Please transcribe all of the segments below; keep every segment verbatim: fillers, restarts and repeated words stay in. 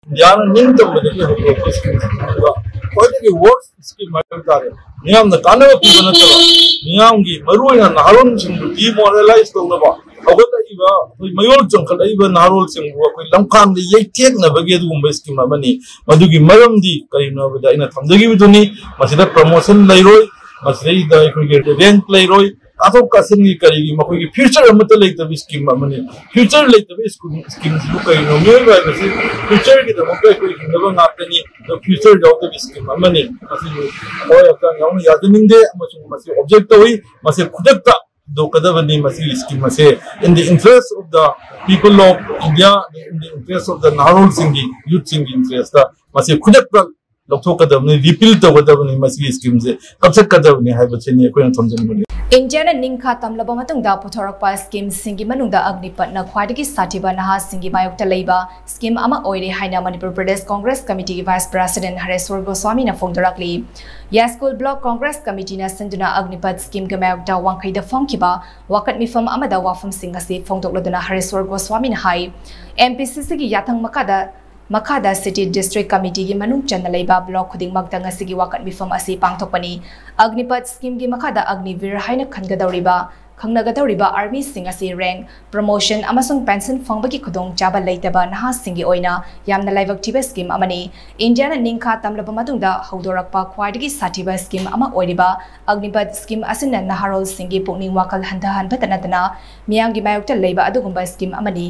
ध्यान निंग तबदगी होतो स्कीम कोई वर्क स्कीम मायतारे मियाम न कानव पीबन तब मियाम की मरुना नारोल सिंगु डिमोरलाइज तौनबा अगतइबा मयोल चोंखलइबा नारोल सिंगु कोई लमखांग येitheknabagi अदुगुंबा स्कीम अमनी मदुगी मरमदी करिनबदा इना थमदगी बिदुनी मसिदा प्रमोशन लैरोय मसिदा इखोगे रैंक लैरोय आतो कासिंगी करिगी मखोगी फ्यूचर अमत लेतबि स्कीम अमनी फ्यूचर लेतबि स्कीम सु करिनो मेल बायबसि फ्यूचर की दमक कोई हिंदबा नापनी फ्यूचर जावतबि स्कीम अमनी मसि ओय अका याउन यादनिंदे अमसु मसि ऑब्जेक्ट होई मसि खुदकता दो कदबनी मसि स्कीम मसे in the interest of the people of India in the interest of the नारोल सिंगी यूथ सिंगी इंटरेस्ट मसि खुदकता लौथोकदबनी रिपील तवदबनी मसि स्कीम से कबसकदबनी हाइबचेनी कोइन थमजनबनी इंडिया निंखा तमलब मतुंगदा पुथोरकपा स्कीम सिंगी मनुंगदा अग्निपथना ख्वाइदगी साथिबा नहा सिंगी मायोक्ता लेबा स्कीम अमा ओइरे हाइना मणिपुर प्रदेश कांग्रेस कमिटी की वाइस प्रेसिडेंट हरेश्वर गोस्वामी ना फोंदोरकली यास्कुल ब्लॉक कांग्रेस कमिटी ना संजुना अग्निपथ स्कीम के मायोक्ता वांखैदा फोंखिबा वाकत मिफम अमदा वाफम सिंग असी फोंदोकलदुना हरेश्वर गोस्वामी ना हाई एमपीसीसी की याथंग मकादा मखादा सिटी डिस्ट्रिक्ट कमिटी की मनुंग चन्ना लेबा ब्लॉक खुदिंगमक्ता ngasi वाकत मिफम असी पांगथोकपनी अग्निपथ स्कीम की मखादा अग्निवीर हाइना खनगदौरिबा खंगनगदौरिबा आर्मी सिंग असी रैंक प्रमोशन अमसुंग पेंशन फंगबगी खुदोंग चाबा लेतबा नहा सिंगी ओइना यामना लाइवक थिबा स्कीम अमनी इंडिया निंखा तमलब मतुंगदा हौदोरकपा ख्वाइदगी साथिबा स्कीम अमा ओइरिबा अग्निपथ स्कीम असिना नाहरोल सिंगी पुकनिंग वाकल हंदहन बतनतना मियांगी मायोक्ता लेबा अदुगुंबा स्कीम अमनी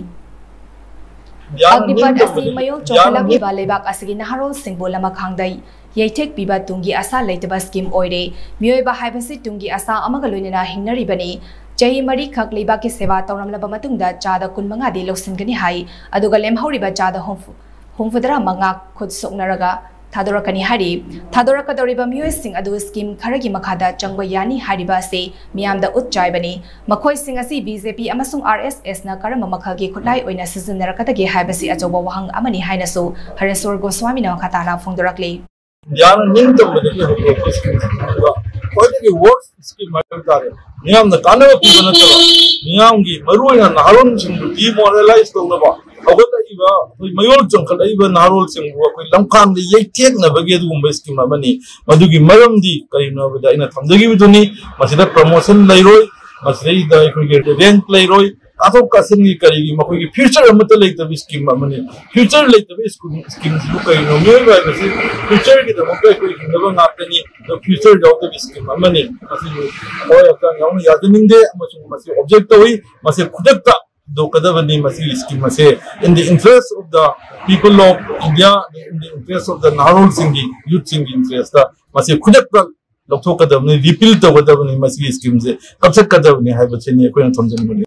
अग्निपथ असी mayol chongkhatllakliba लेबाक असगी naharol singbo lamkhangda yeithekpiba tungi asa leitaba scheme oire mioiba haibasi tungi asa amaga loinena hingnaribani chahi mari khak leiba ki seva tauramlaba matungda chada kunmanga di loksingani hai aduga lemhauriba chada homfudara manga khud soknaraga थादोरकनी हारी थादोरकदौरिबा मियोइसिंग अदु scheme खरगी मखादा चंगबा यानी हारिबा से मियामदा उच्चाइबनी मखोइसिंग असि BJP अमसुंग RSS ना करम मखलगी खुलाई ओइना सिजनरकदगे हाइबसी अजोबा वहंग अमनी हाइनसु हरेश्वर गोस्वामी ना खताना फोंदोरकली ध्यान निंग तबदगी होतो स्कीम कोई वर्क स्कीम मायतारे मियाम न कानव पीबन तब मियाम की मरुना नारोल सिंगु डिमोरलाइज तौनबा अगतइबा मयोल चोंखलइबा नारोल सिंगु कोई लमखांग येitheknabagi अदुगुंबा स्कीम अमनी मदुगी मरमदी करिनबदा इना थमदगी बिदुनी मसिदा प्रमोशन लैरोय मसिदा इखोगे रैंक लैरोय आतो कासिंगी करिगी मखोगी फ्यूचर अमत लेतबि स्कीम अमनी फ्यूचर लेतबि स्कीम सु करिनो मेल बायबसि फ्यूचर की दमक कोई हिंदबा नापनी फ्यूचर जावतबि स्कीम अमनी मसि ओय अका याउन यादनिंदे अमसु मसि ऑब्जेक्ट होई मसि खुदकता दो कदबनी मसि स्कीम मसे in the interest of the people of India in the interest of the नारोल सिंगी यूथ सिंगी इंटरेस्ट मसि खुदकता लौथोकदबनी रिपील तवदबनी मसि स्कीम से कबसकदबनी हाइबचेनी कोइन थमजनबनी